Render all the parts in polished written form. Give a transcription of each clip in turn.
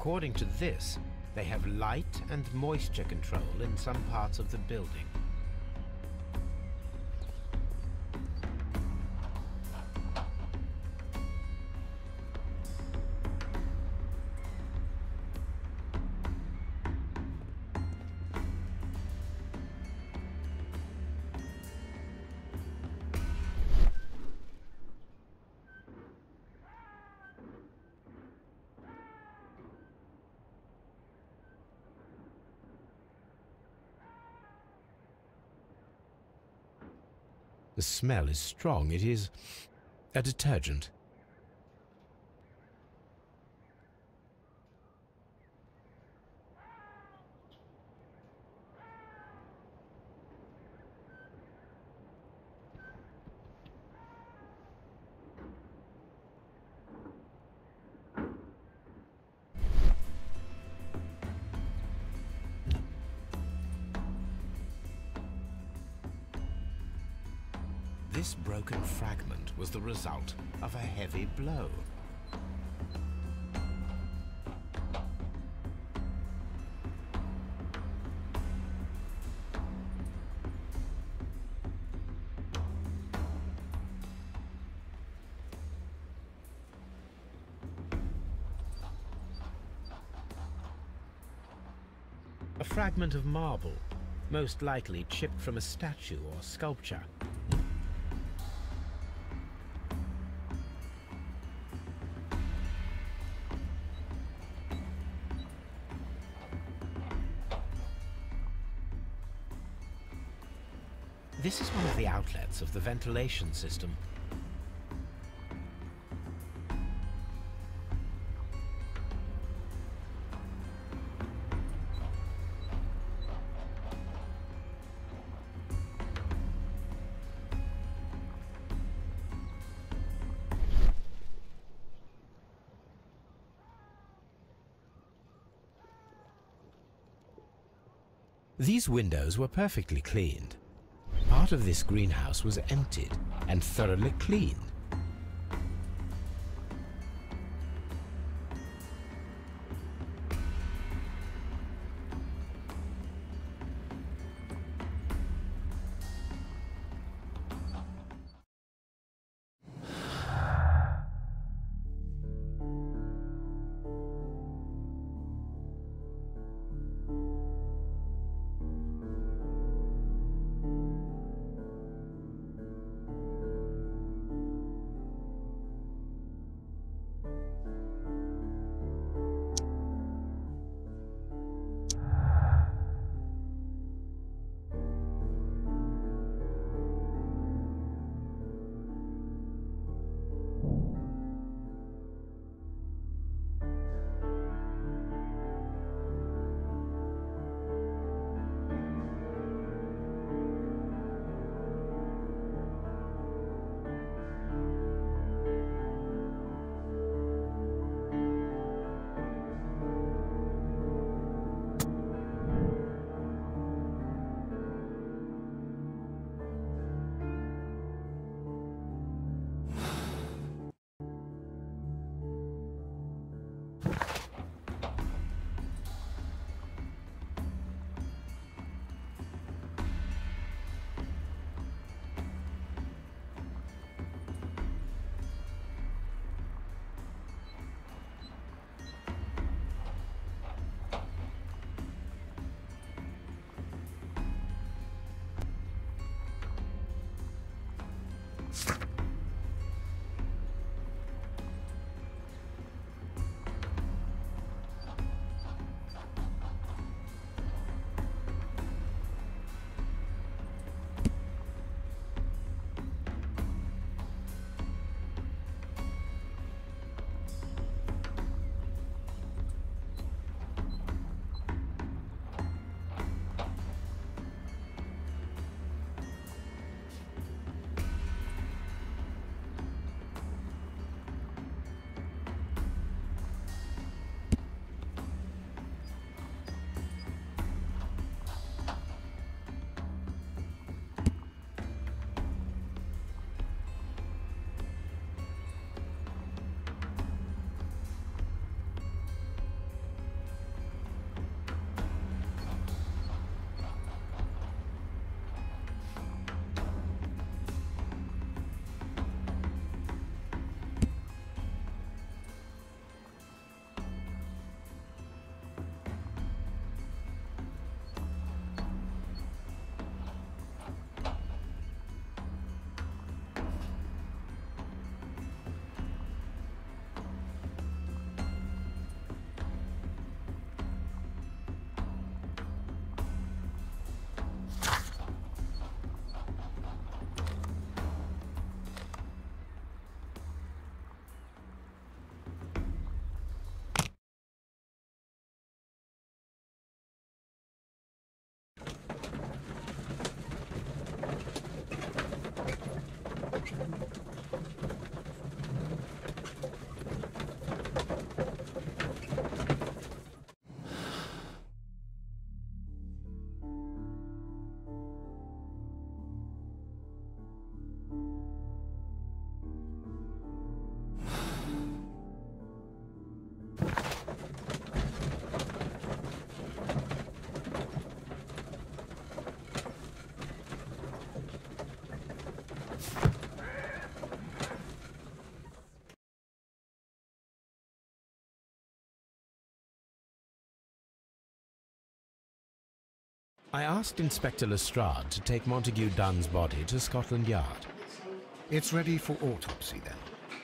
According to this, they have light and moisture control in some parts of the building. The smell is strong. It is a detergent. This broken fragment was the result of a heavy blow. A fragment of marble, most likely chipped from a statue or sculpture. This is one of the outlets of the ventilation system. These windows were perfectly cleaned. Part of this greenhouse was emptied and thoroughly cleaned. I asked Inspector Lestrade to take Montague Dunn's body to Scotland Yard. It's ready for autopsy, then.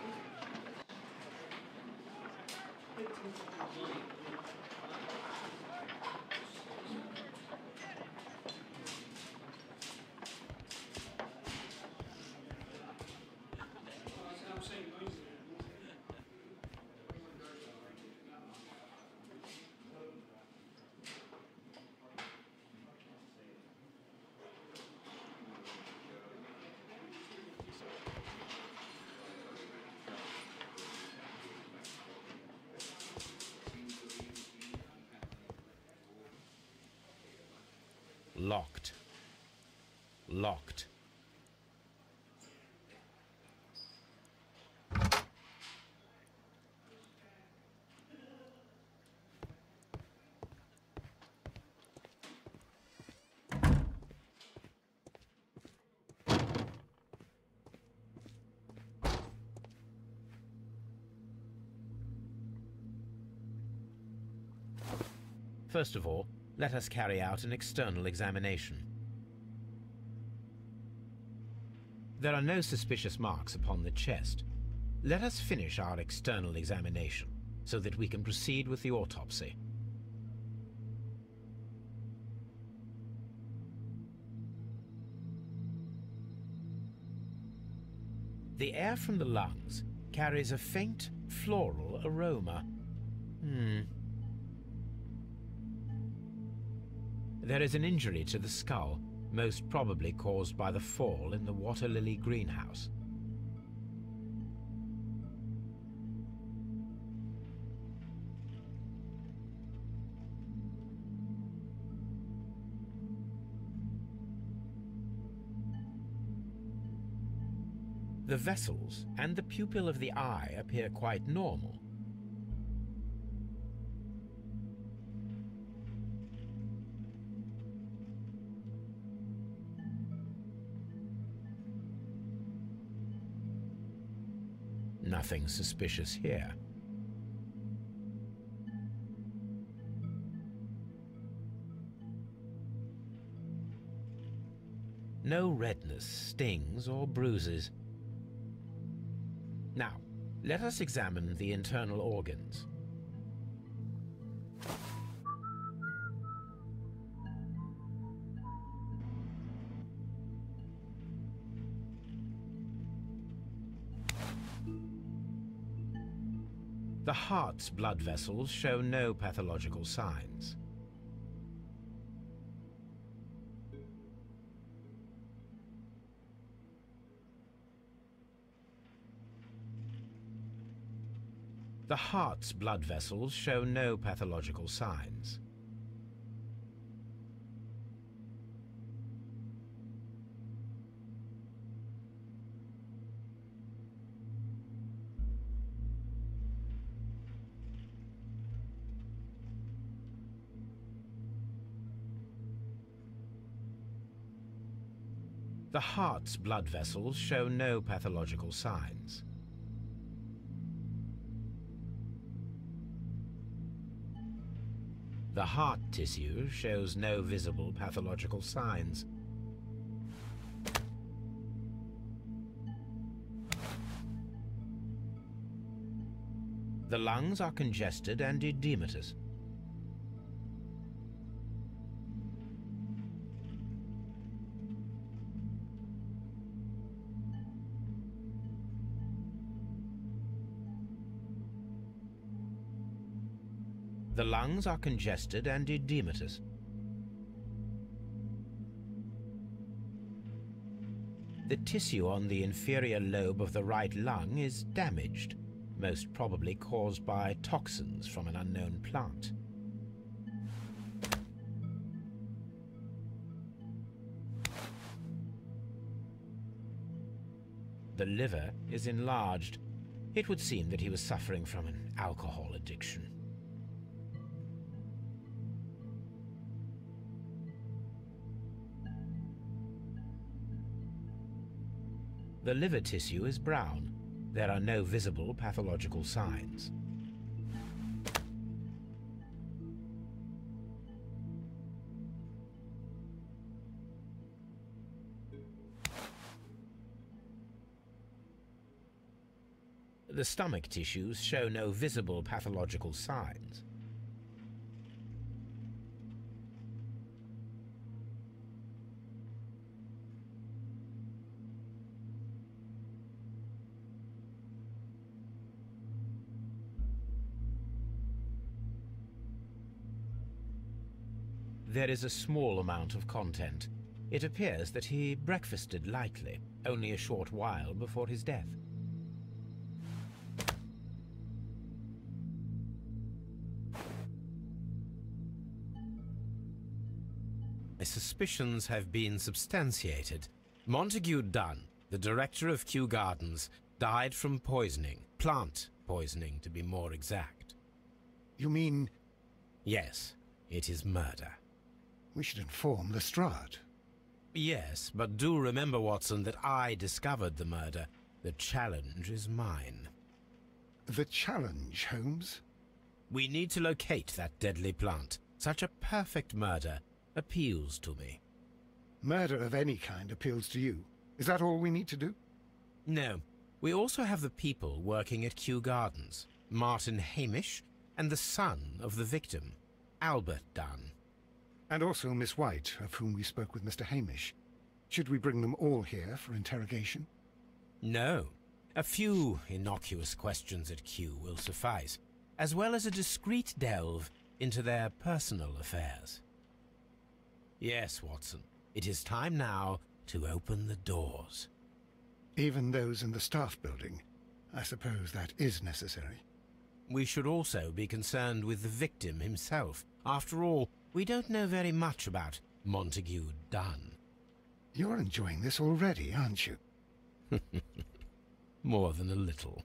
Locked. Locked. First of all, let us carry out an external examination. There are no suspicious marks upon the chest. Let us finish our external examination so that we can proceed with the autopsy. The air from the lungs carries a faint floral aroma. There is an injury to the skull, most probably caused by the fall in the water lily greenhouse. The vessels and the pupil of the eye appear quite normal. Nothing suspicious here. No redness, stings, or bruises. Now, let us examine the internal organs. The heart's blood vessels show no pathological signs. The heart's blood vessels show no pathological signs. The heart's blood vessels show no pathological signs. The heart tissue shows no visible pathological signs. The lungs are congested and edematous. The lungs are congested and edematous. The tissue on the inferior lobe of the right lung is damaged, most probably caused by toxins from an unknown plant. The liver is enlarged. It would seem that he was suffering from an alcohol addiction. The liver tissue is brown. There are no visible pathological signs. The stomach tissues show no visible pathological signs. There is a small amount of content. It appears that he breakfasted lightly, only a short while before his death. My suspicions have been substantiated. Montague Dunn, the director of Kew Gardens, died from poisoning. Plant poisoning, to be more exact. You mean... Yes, it is murder. We should inform Lestrade. Yes, but do remember, Watson, that I discovered the murder. The challenge is mine. The challenge, Holmes? We need to locate that deadly plant. Such a perfect murder appeals to me. Murder of any kind appeals to you. Is that all we need to do? No. We also have the people working at Kew Gardens. Martin Hamish and the son of the victim, Albert Dunn. And also Miss White, of whom we spoke with Mr. Hamish. Should we bring them all here for interrogation? No. A few innocuous questions at Kew will suffice, as well as a discreet delve into their personal affairs. Yes, Watson. It is time now to open the doors. Even those in the staff building? I suppose that is necessary. We should also be concerned with the victim himself. After all, we don't know very much about Montague Dunn. You're enjoying this already, aren't you? More than a little.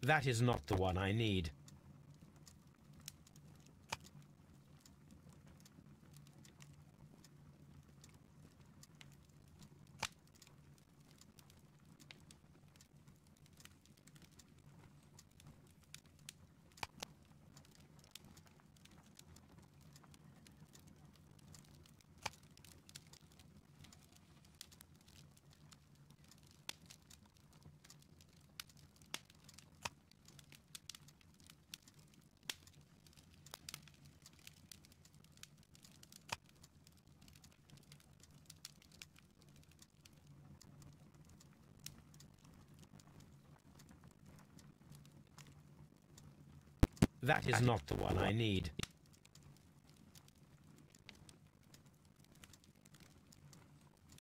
That is not the one I need. That is not the one I need.